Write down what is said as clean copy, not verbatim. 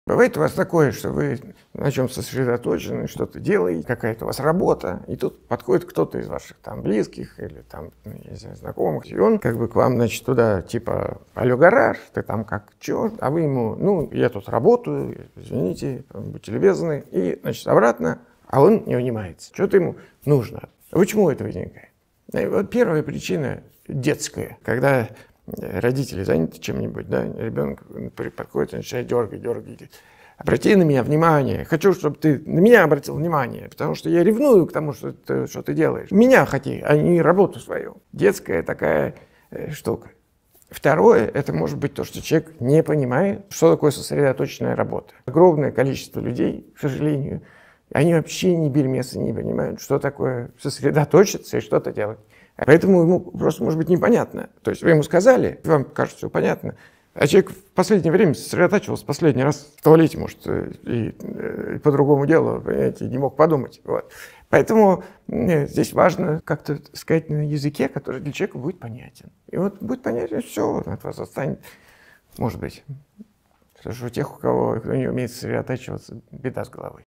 Бывает у вас такое, что вы на чем сосредоточены, что-то делаете, какая-то у вас работа, и тут подходит кто-то из ваших там близких или там, я не знаю, знакомых, и он как бы к вам, значит, туда, типа, алло, гараж, ты там как, чё? А вы ему, ну, я тут работаю, извините, будьте любезны, и, значит, обратно, а он не унимается. Что-то ему нужно. Почему это возникает? И вот первая причина детская, когда родители заняты чем-нибудь, да, ребенок подходит и начинает дергать. Обрати на меня внимание. Хочу, чтобы ты на меня обратил внимание, потому что я ревную к тому, что ты делаешь. Меня хоти, а не работу свою. Детская такая штука. Второе, это может быть то, что человек не понимает, что такое сосредоточенная работа. Огромное количество людей, к сожалению, они вообще ни бельмеса не понимают, что такое сосредоточиться и что-то делать. Поэтому ему просто может быть непонятно. То есть вы ему сказали, вам кажется, все понятно, а человек в последнее время сосредотачивался последний раз в туалете, может, и по другому делу, понимаете, не мог подумать. Вот. Поэтому здесь важно как-то сказать на языке, который для человека будет понятен. И вот будет понятен, все, от вас отстанет, может быть. Потому что у тех, кто не умеет сосредотачиваться, беда с головой.